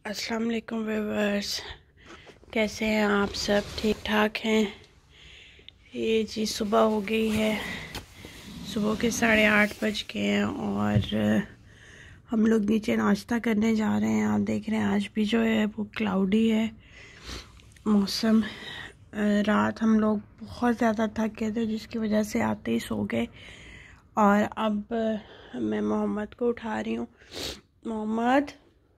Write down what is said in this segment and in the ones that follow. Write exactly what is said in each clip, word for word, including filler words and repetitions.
अस्सलाम वालेकुम व्यूअर्स, कैसे हैं आप सब? ठीक ठाक हैं? ये जी सुबह हो गई है, सुबह के साढ़े आठ बज गए हैं और हम लोग नीचे नाश्ता करने जा रहे हैं। आप देख रहे हैं आज भी जो है वो क्लाउडी है मौसम। रात हम लोग बहुत ज़्यादा थक गए थे जिसकी वजह से आते ही सो गए और अब मैं मोहम्मद को उठा रही हूँ। मोहम्मद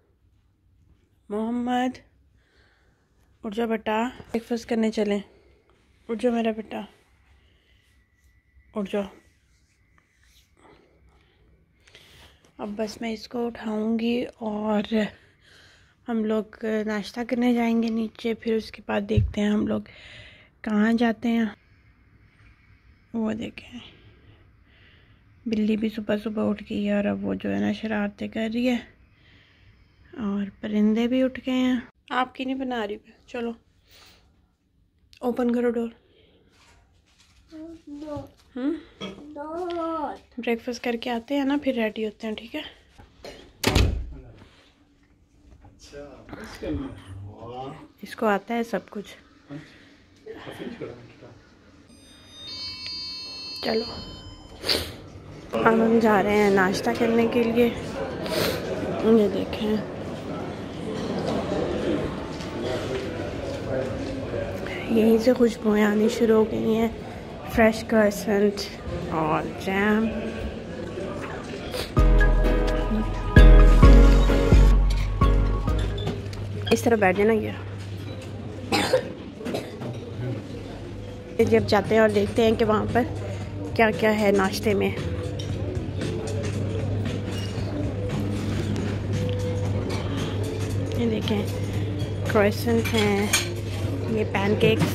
मोहम्मद उठ जाओ बेटा, ब्रेकफास्ट करने चलें। उठ जाओ मेरा बेटा, उठ जाओ। अब बस मैं इसको उठाऊंगी और हम लोग नाश्ता करने जाएंगे नीचे। फिर उसके बाद देखते हैं हम लोग कहाँ जाते हैं। वो देखें, बिल्ली भी सुबह सुबह उठ गई है और अब वो जो है ना शरारतें कर रही है और परिंदे भी उठ गए हैं। आपकी नहीं बना रही मैं, चलो ओपन करो डोर। हम्म ब्रेकफास्ट करके आते हैं ना, फिर रेडी होते हैं, ठीक है? इसको आता है सब कुछ। चलो अब हम जा रहे हैं नाश्ता करने के लिए। ये देखें, यहीं से खुशबुएं आनी शुरू हो गई हैं, फ्रेश क्रसेंट और जैम। इस तरह बैठ जाना। ये जब जाते हैं और देखते हैं कि वहाँ पर क्या क्या है नाश्ते में। ये देखें, क्रसेंट हैं, ये पैनकेक्स,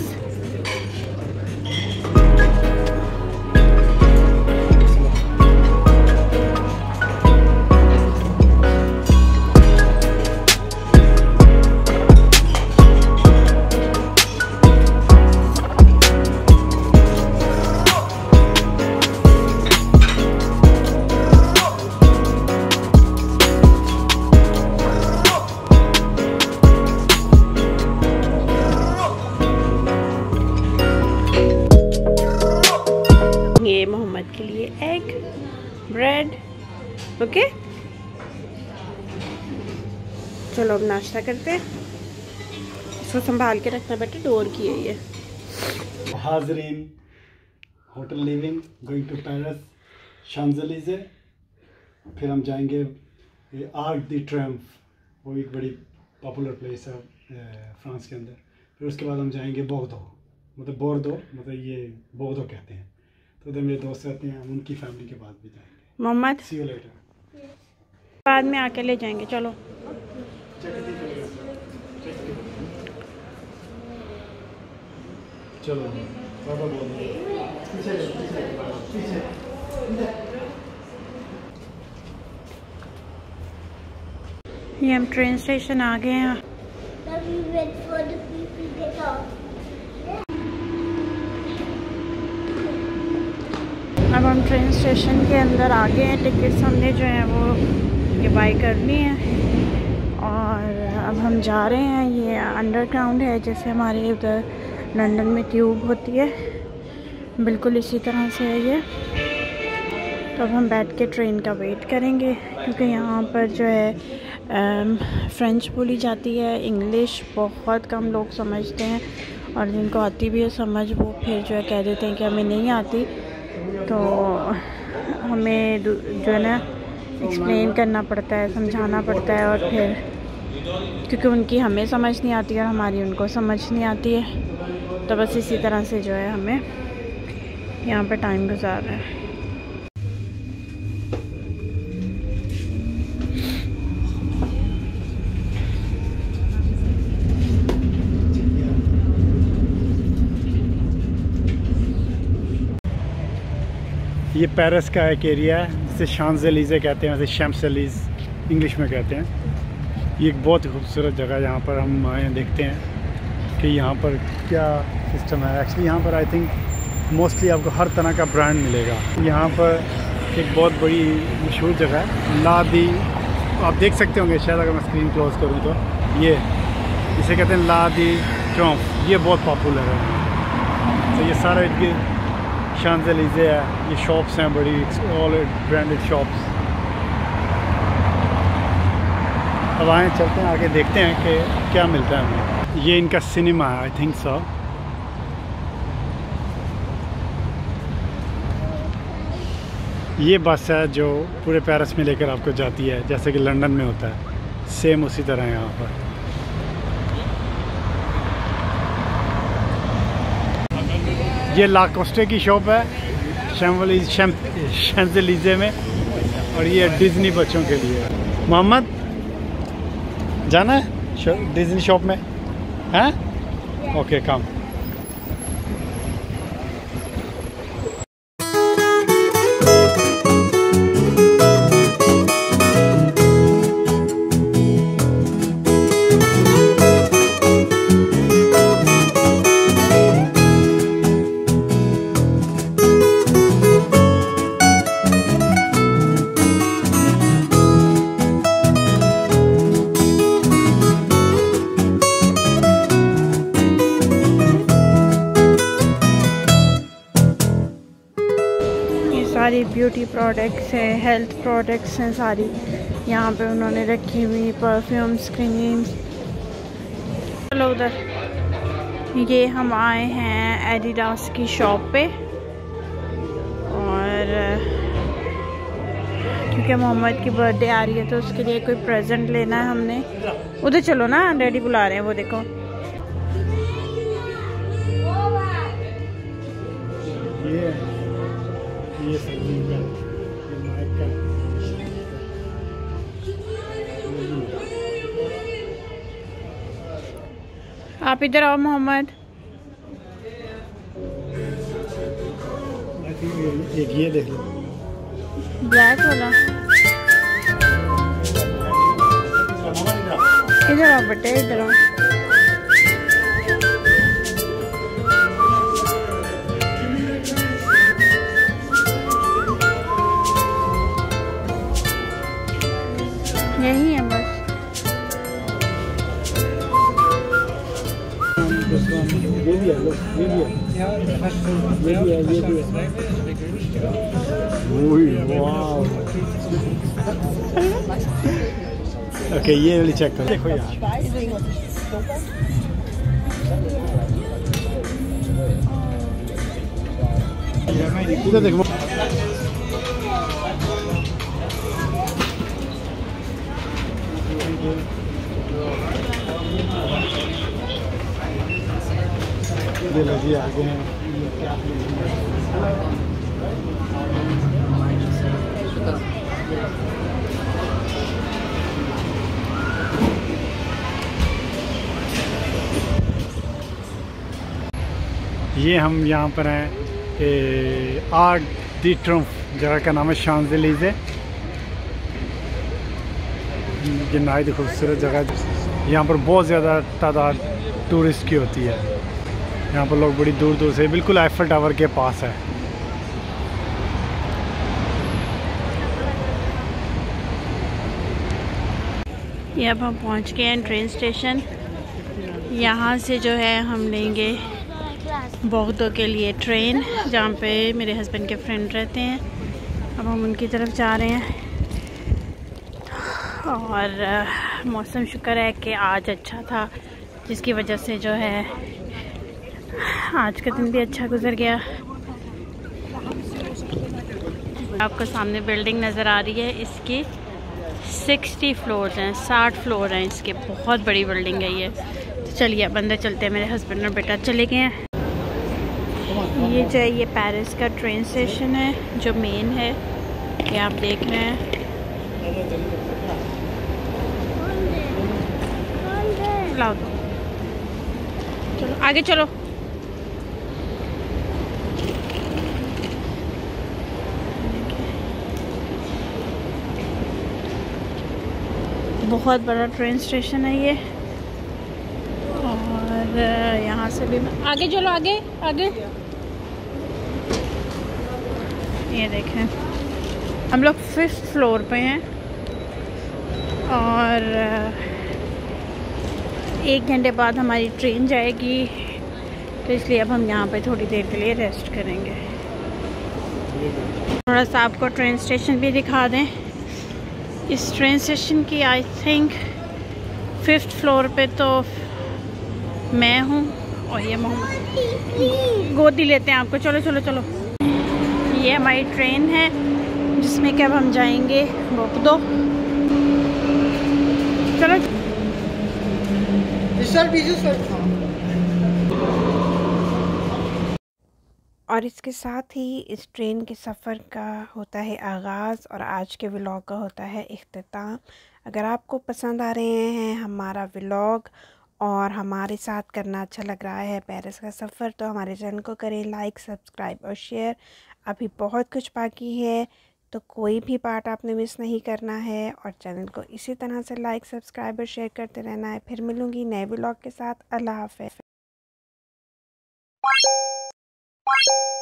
मोहम्मद के लिए एग ब्रेड। ओके चलो अब नाश्ता करते हैं। इसको संभाल के रखना बेटा, डोर की है ये। हाजरीन, hotel living going to Paris, Champs Elysees. फिर हम जाएंगे आर्क दी ट्रियम्फ, वो एक बड़ी पॉपुलर प्लेस है फ्रांस के अंदर। फिर उसके बाद हम जाएंगे बोर्दो, मतलब बोर्दो मतलब ये बोर्दो कहते हैं। तो उधर मेरे दोस्त रहते हैं, हम उनकी फैमिली के बाद भी जाएंगे। मोहम्मद सी यू लेटर, बाद में आके ले जाएंगे। चलो चलो बाबा बोल रहे ये हम ट्रेन स्टेशन आ गए हैं। अब हम ट्रेन स्टेशन के अंदर आ गए हैं। टिकट्स हमने जो है वो ये बाई करनी है और अब हम जा रहे हैं। ये अंडरग्राउंड है, जैसे हमारे उधर लंदन में ट्यूब होती है, बिल्कुल इसी तरह से है ये। तो अब हम बैठ के ट्रेन का वेट करेंगे क्योंकि यहाँ पर जो है फ़्रेंच बोली जाती है, इंग्लिश बहुत कम लोग समझते हैं और जिनको आती भी है समझ, वो फिर जो है कह देते हैं कि हमें नहीं आती। तो हमें जो है ना एक्सप्लेन करना पड़ता है, समझाना पड़ता है और फिर क्योंकि उनकी हमें समझ नहीं आती और हमारी उनको समझ नहीं आती है, तो बस इसी तरह से जो है हमें यहाँ पर टाइम गुजारना है। ये पेरिस का एक एरिया है जिसे शांज़ेलिज़े कहते हैं, वैसे शैम्स-एलीज़े इंग्लिश में कहते हैं। ये एक बहुत ही खूबसूरत जगह है। यहाँ पर हम आए देखते हैं कि यहाँ पर क्या सिस्टम है। एक्चुअली यहाँ पर आई थिंक मोस्टली आपको हर तरह का ब्रांड मिलेगा। यहाँ पर एक बहुत बड़ी मशहूर जगह है ला दी, आप देख सकते होंगे शायद अगर मैं स्क्रीन क्लोज करूँ तो। ये इसे कहते हैं ला दी ट्रम्फ, ये बहुत पॉपुलर है। तो ये सारा इनके शांज़ेलीज़े है, ये शॉप्स हैं बड़ी, ऑल ब्रांडेड शॉप्स। अब आए चलते हैं आगे, देखते हैं कि क्या मिलता है हमें। ये इनका सिनेमा है, आई थिंक सो। ये बस है जो पूरे पेरिस में लेकर आपको जाती है, जैसे कि लंदन में होता है, सेम उसी तरह है यहाँ पर। ये ला कोस्टे की शॉप है शांज़ेलीज़े में, और ये डिज़नी बच्चों के लिए। मोहम्मद जाना है डिज़नी शॉप में, हैं? Okay come. सारी ब्यूटी प्रोडक्ट्स हैं, हेल्थ प्रोडक्ट्स हैं सारी यहाँ पे उन्होंने रखी हुई, परफ्यूम्स, क्रीम्स। चलो उधर। ये हम आए हैं एडिडास की शॉप पे, और क्योंकि मोहम्मद की बर्थडे आ रही है तो उसके लिए कोई प्रेजेंट लेना है हमने। उधर चलो ना, डैडी बुला रहे हैं, वो देखो। ये ये सब्जी का, ये माइक का। आप इधर आओ मोहम्मद। एक ये देख लो, ब्लैक वाला। इधर आओ बेटे, इधर आओ। यही है बस। ये भी है, ये भी है, ये भी है, ये भी है। वाह। ओके, ये वाली चेक करो, देखो यार। इधर देखो, ये लगी आगे हैं। ये हम यहाँ पर हैं आर्क दी ट्रम्फ, जगह का नाम है शांज़ेलीज़े। ये नहायत खूबसूरत जगह, यहाँ पर बहुत ज़्यादा तादाद टूरिस्ट की होती है। यहाँ पर लोग बड़ी दूर दूर से, बिल्कुल आईफल टावर के पास है। ये अब हम पहुँच गए हैं ट्रेन स्टेशन। यहाँ से जो है हम लेंगे बोगदो के लिए ट्रेन, जहाँ पे मेरे हस्बैंड के फ्रेंड रहते हैं। अब हम उनकी तरफ जा रहे हैं, और मौसम शुक्र है कि आज अच्छा था, जिसकी वजह से जो है आज का दिन भी अच्छा गुजर गया। आपको सामने बिल्डिंग नज़र आ रही है, इसकी साठ फ्लोर्स हैं, साठ फ्लोर हैं इसके, बहुत बड़ी बिल्डिंग है ये। तो चलिए अब अंदर चलते हैं। मेरे हस्बैंड और बेटा चले गए हैं। ये जो है ये पेरिस का ट्रेन स्टेशन है जो मेन है, ये आप देख रहे हैं। लाओ दो, चलो आगे चलो। बहुत बड़ा ट्रेन स्टेशन है ये, और यहाँ से भी आगे चलो, आगे आगे। ये देखें, हम लोग फिफ्थ फ्लोर पे हैं, और एक घंटे बाद हमारी ट्रेन जाएगी, तो इसलिए अब हम यहाँ पे थोड़ी देर के लिए रेस्ट करेंगे। थोड़ा सा आपको ट्रेन स्टेशन भी दिखा दें। इस ट्रेन स्टेशन की आई थिंक फिफ्थ फ्लोर पे तो मैं हूँ और ये मोहम्मद गोदी लेते हैं आपको। चलो चलो चलो, ये हमारी ट्रेन है जिसमें कि अब हम जाएंगे बोगदो। चलो और इसके साथ ही इस ट्रेन के सफ़र का होता है आगाज़ और आज के व्लॉग का होता है इख्तिताम। अगर आपको पसंद आ रहे हैं हमारा व्लॉग और हमारे साथ करना अच्छा लग रहा है पेरिस का सफ़र, तो हमारे चैनल को करें लाइक, सब्सक्राइब और शेयर। अभी बहुत कुछ बाकी है, तो कोई भी पार्ट आपने मिस नहीं करना है और चैनल को इसी तरह से लाइक, सब्सक्राइब और शेयर करते रहना है। फिर मिलूँगी नए व्लॉग के साथ। अल्लाह हाफ़िज़।